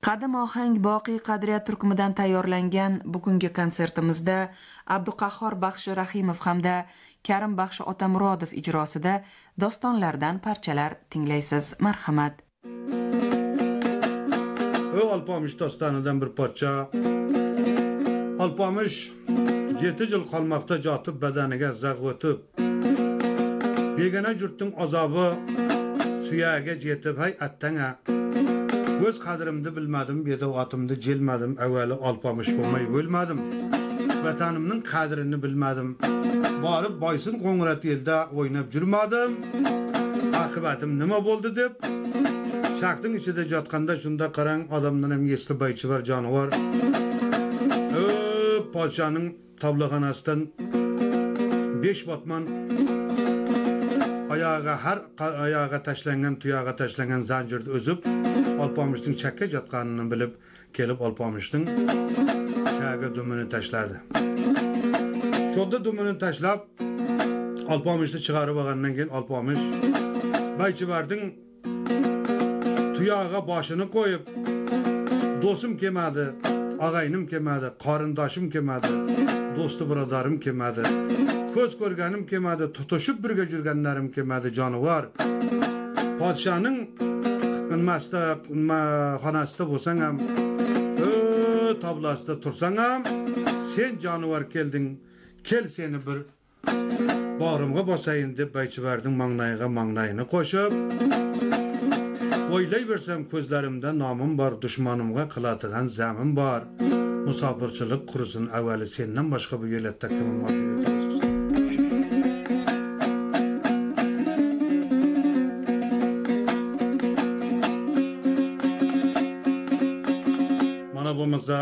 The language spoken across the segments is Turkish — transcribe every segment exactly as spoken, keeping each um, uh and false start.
Qadim ohang Boqiy qadriyat turkumidan tayyorlangan bugungi konsertimizda Abduqahhor Baxshi Rahimov hamda Karim Baxshi Otamurodov ijrosida dostonlardan parchalar tinglaysiz. Marhamat. O Alpamış dostonidan bir parça. Alpamış yetti yil qolmoqda jotib badaniga zagʼ o'tib. Begona jurtning azobi suyaga yetib hay attanga. Öz qadrimni bilmadim, bedavatımni jelmadim, avvali Alpamış bo'lmay o'lmadim. Vatanimning qadrini bilmadim. Borib boysin qo'ng'rat elda o'ynab jurmadim. Aqibatim nima bo'ldi deb Şaqning ichida jotganda shunda qarang, odamdan ham esli baychi bor jonivor. O podshoning tablaxonasidan besh botmon oyog'iga har oyog'iga tashlangan, tuyoqqa tashlangan zanjirni o'zib, Alpamışning chakka jotganini bilib, kelib Alpamışning chaga dumini tashladi. Shunda dumini tashlab Alpamışni chiqarib olgandan keyin Alpamış baychivarding tuyog'iga boshini qo'yib, do'stim kelmadi, og'aynim kelmadi, qarindoshim kelmadi, do'sti birodarim kelmadi, ko'z ko'rganim kelmadi, tutishib birga yurganlarim kelmadi, jonivor. Podshoning inmasda, xonasida bo'lsang ham, o tablasida tursang ham, sen jonivor kelding, kel seni bir bag'rimga bosayin deb baychivarding mangnayiga mangnayini qo'shib, o'ylayversam ko'zlarimda nomim bor, dushmanimga qiladigan zamim bor. Musofirchilik qursin, avvali sendan boshqa bu yo'latda kimim bor? Mana bo'lmasa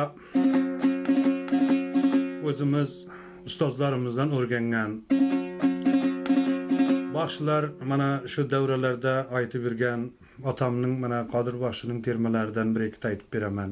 o'zimiz ustozlarimizdan o'rgangan baxshilar mana shu davralarda aytib yurgan otamning mana Qodir Baxshining termalaridan bir ikkita aytib beraman.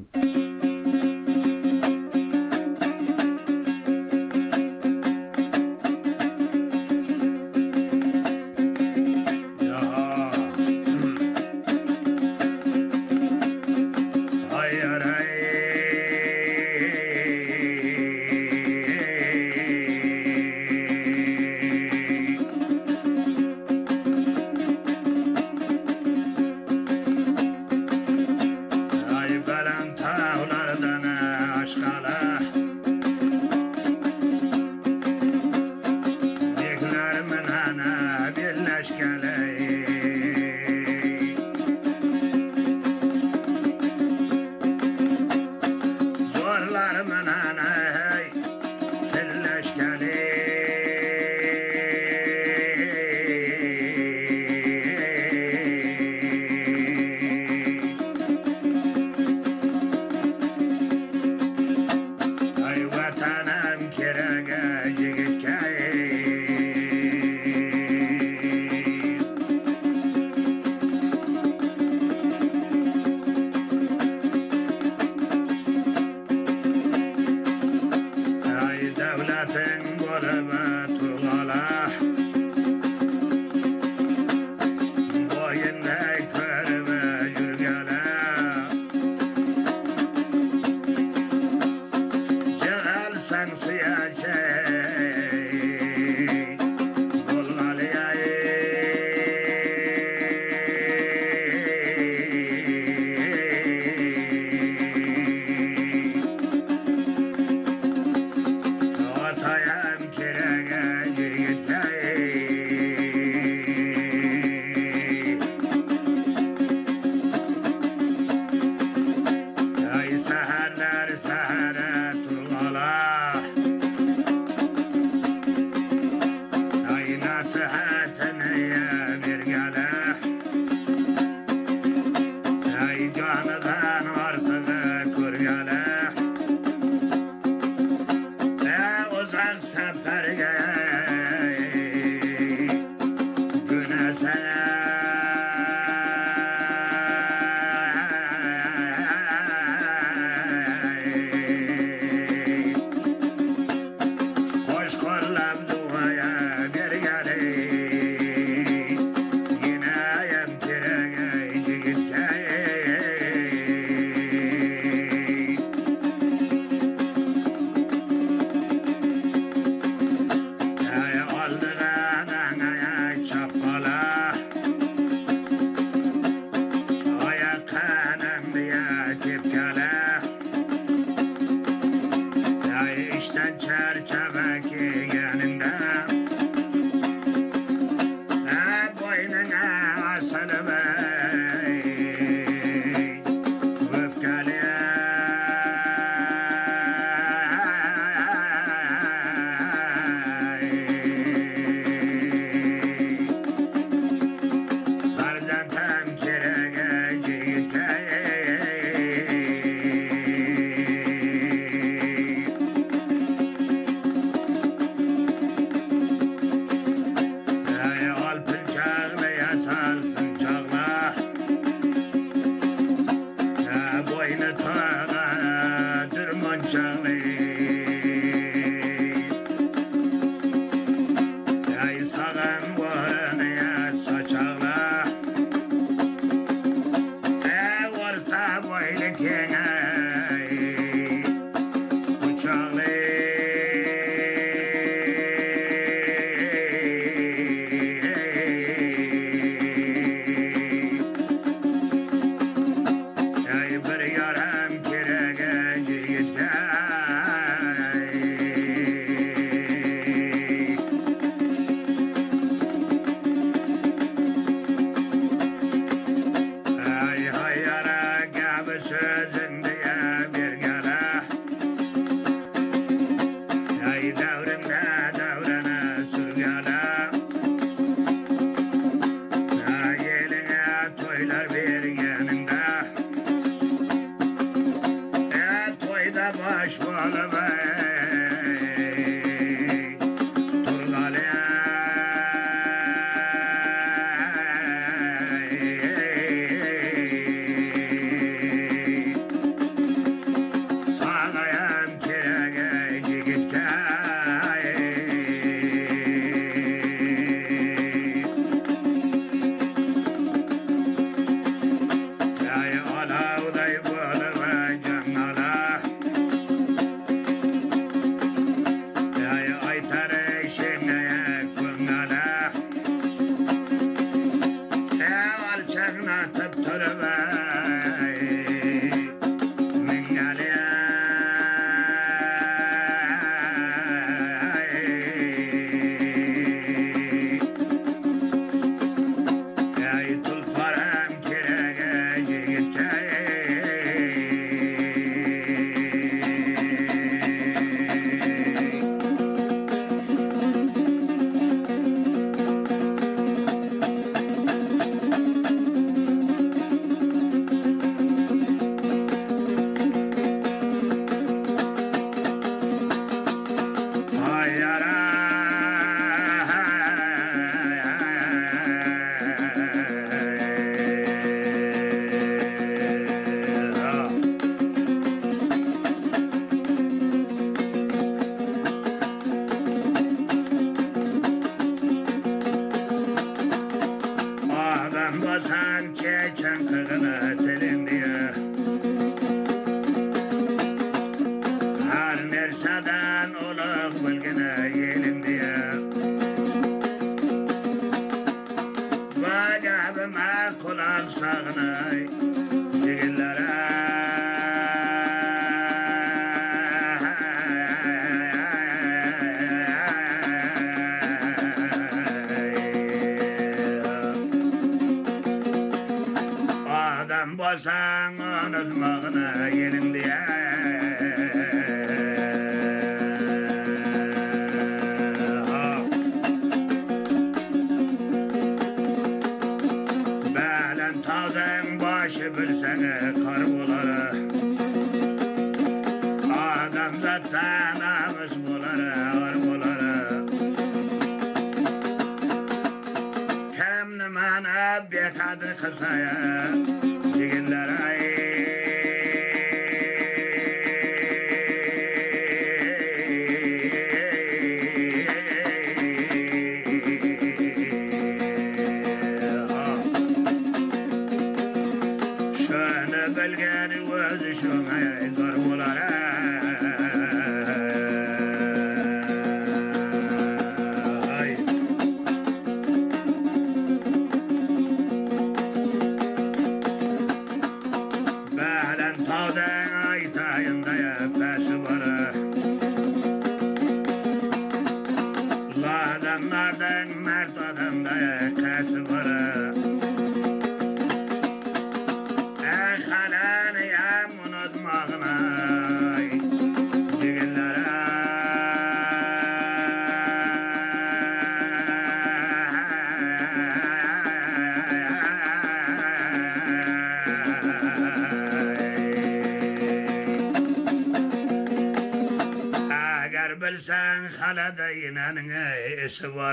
bilsen halada inanına esi var.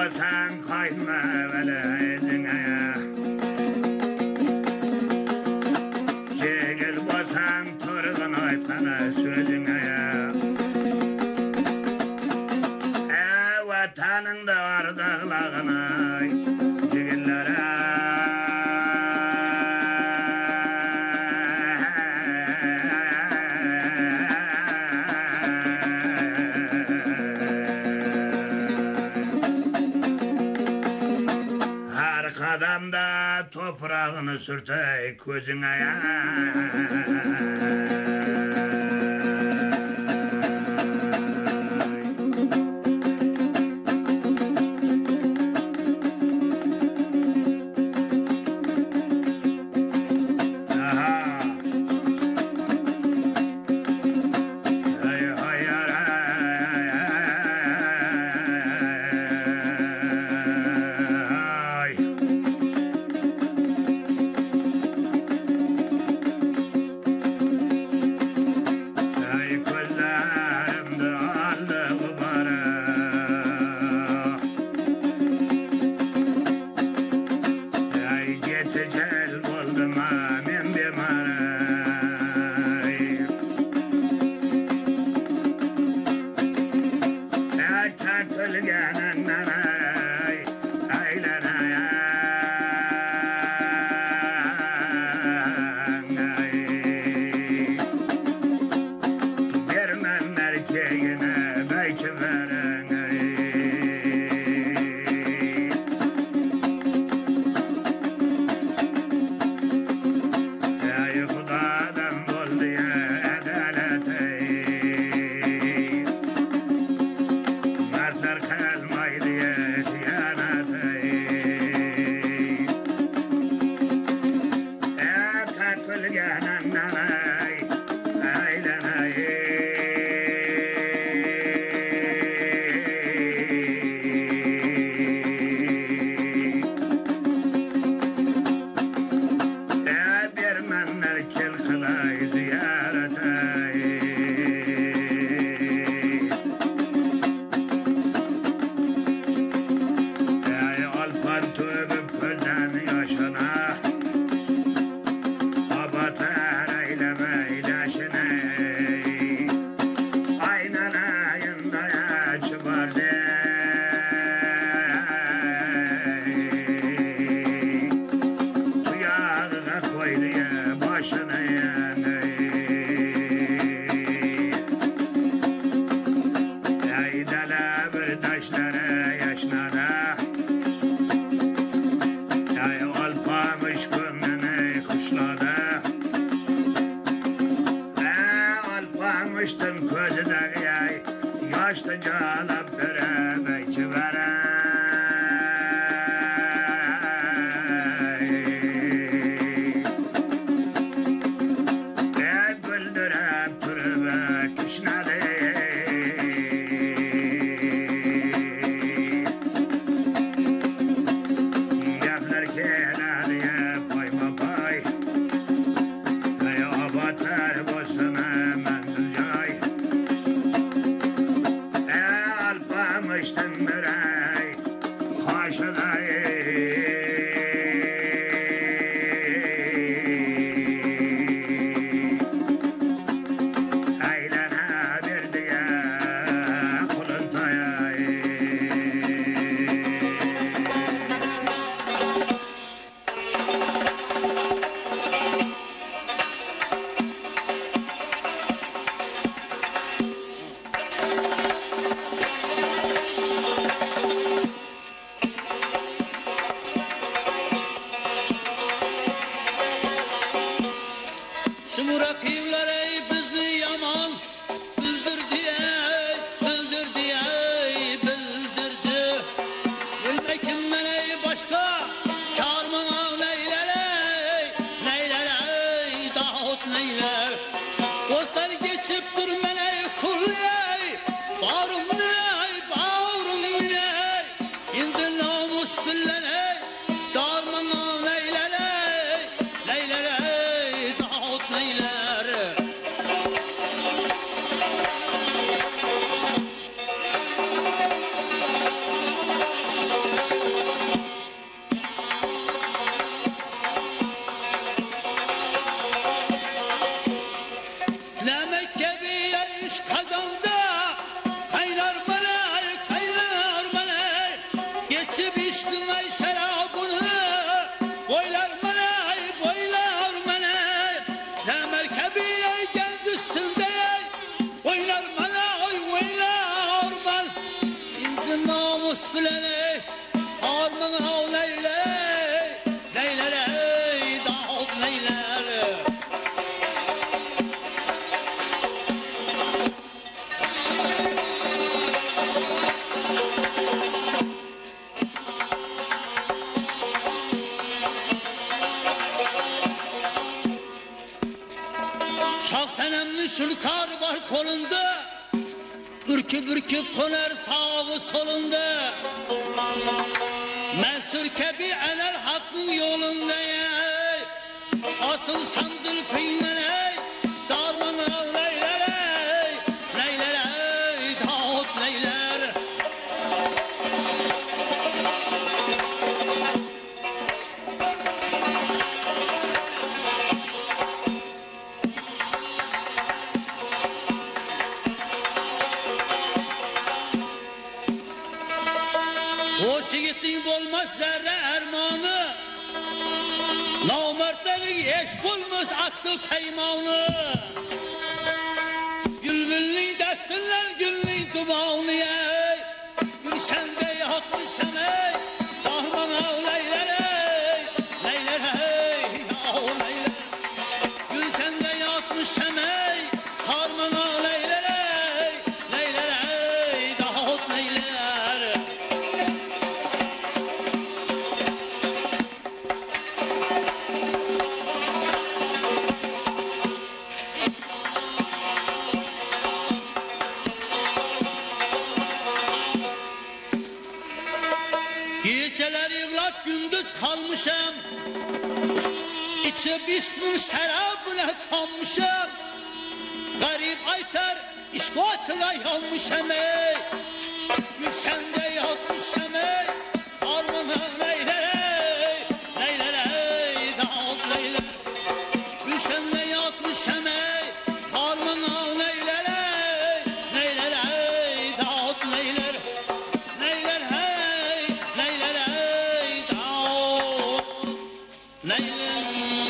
basan kayma velezine Çekil basan turgun aytkana sözüne E vatanında var dağlağına Cigillere Adamda toprağını sürtey közüne ya. dost bilene armağan ağlayla leylere dağıt leylere Şahsenemli şulkar var kolunda Ürküp ürküp konar sağı solunda Mensur kebi enel hakkın yolunda Asıl sandır peymene Darman ağlaylere Leylere dağıt leyler O şiitliğin olmaz zerre ermanı Namertlerin eş bulmaz aklı kaymanı Gülbünlüğün destinler gülünün dumanı Gülşende yatmışım ey Kahraman ağlaylar ey Leyler ey ağlaylar Gülşende yatmışım ey Kahraman ağlaylar ey Leyler ey dağıt leyler Geceler yığlap gündüz kalmışım İçip içtim şarabına kanmışım Garip aytar işkotla yanmışım ey Gülşende yatmışım ey Armağan leyler ey Leyler ey dağıt leyler Gülşende yatmışım ey Armağan leyler ey Leyler ey dağıt leyler Leyler hey Leyler ey dağıt leyler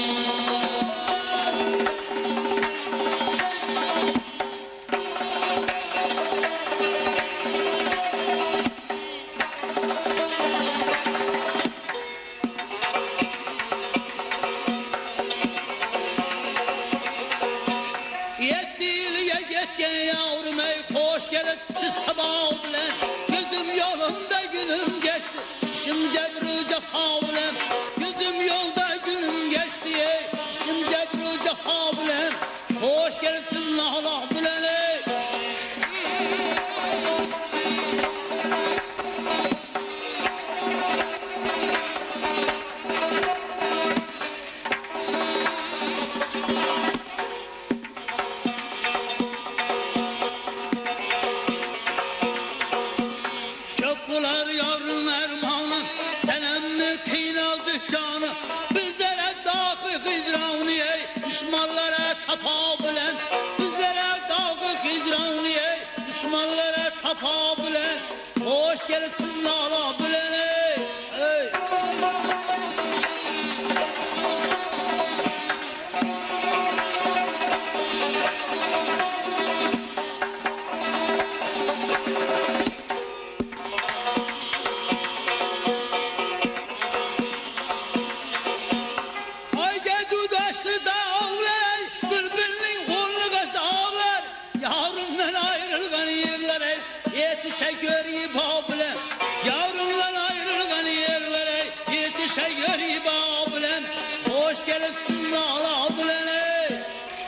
Yettiğiliye yetken yavrum ey hoş gelip siz sabah bilen Gözüm yolunda günüm geçti işim cebru cefa bilen Gözüm yolda günüm geçti ey işim cebru cefa bilen Hoş gelip siz nala bilen ey Köprüler yarın ermanı Senemli kıynaldı canı Bizlere dağı hicranı ey Düşmanlara tapa bilen Bizlere dağı hicranı ey Düşmanlara tapa bilen Hoş gelipsiz nala bilen ey Ey Haydi dudaşlı dağlar Birbirinin kolunu gazağlar Yarından ayrılgan yerlere Yetişe göreyim abilen Yarından ayrılgan yerlere Yetişe göreyim abilen Hoş gelipsin nala abilen ey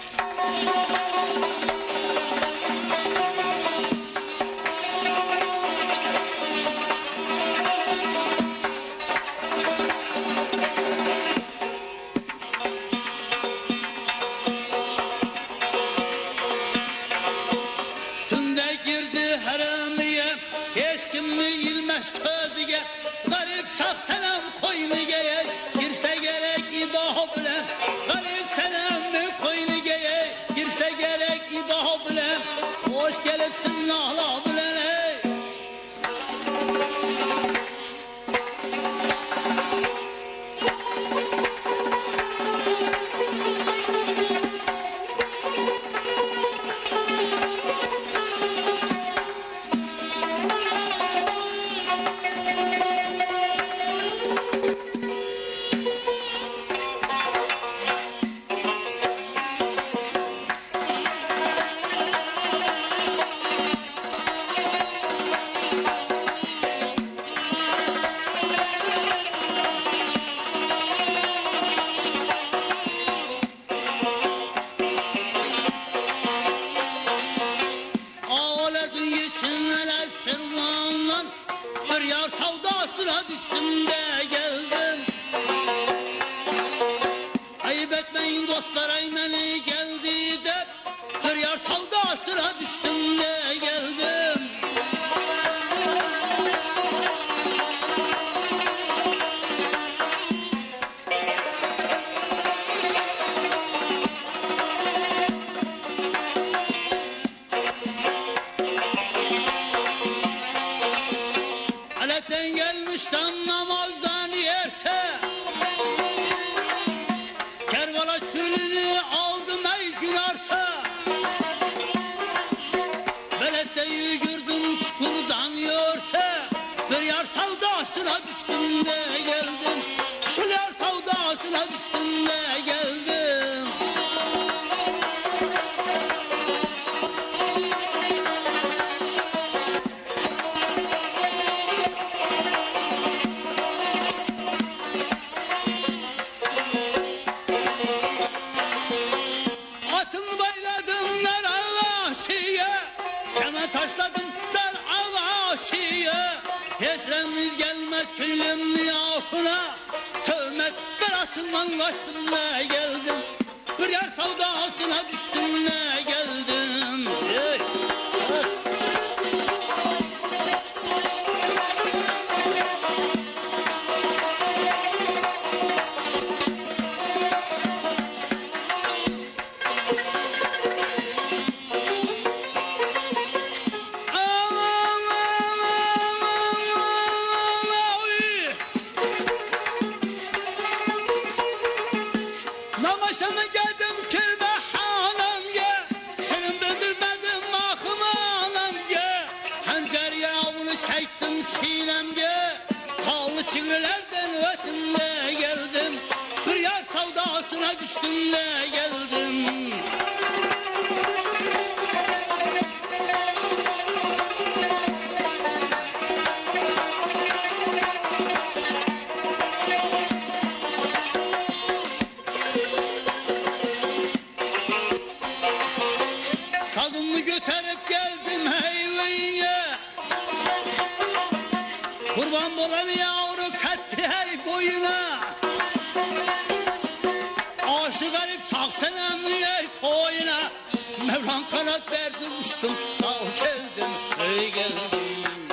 Tünde girdi haramiye Hiç kimni ilmez közüge Garip çak selam koynugeye Girse gerek ibaha bilen Garip selamı koynugeye Girse gerek ibaha bilen Hoş gelipsin nala bilen ey savdasına düştüm de geldim. Ayıp etmeyin dostlar aymeni geldi de bir yar savdasına düştüm de geldim. Aletten gelmişten namazdan yerte Kervala çölünü aldım ey gün arta Belette yürüdüm çukurdan yörte Bir yar savdasına düştüm de geldim Şu yar savdasına düştüm de geldim. Atımı bayladım dar ağaçıya Kemer taşladım dar ağaçıya Esremiz gelmez köylümün yafına Tövmet belasından kaçtım ne geldim Bir yer savdasına düştüm ne geldim. Hey. Namaşana geldim kirbe hanım ye Senin döndürmedim ahım anam ye Hancer yağını çektim sinem ye Kallı çingrilerden ötüm de geldim Bir yar savdasına düştüm de geldim. Kazımı götürüp geldim heyveye Kurban bolan yavru kattı hey boyuna Aşı garip şahsenem ey toyuna Mevlam kanat verdi uçtum ah geldim hey geldim.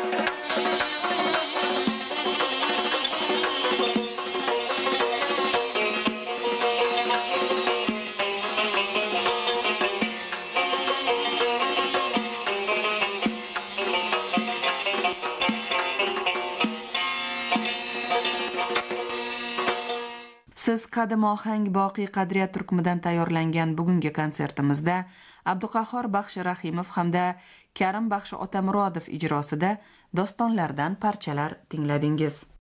Siz Qadim ohang Boqiy qadriyat turkumidan tayyorlangan bugungi konsertimizda Abduqahhor Baxshi Rahimov hamda Karim Baxshi Otamurodov ijrosida dostonlardan parchalar tingladingiz.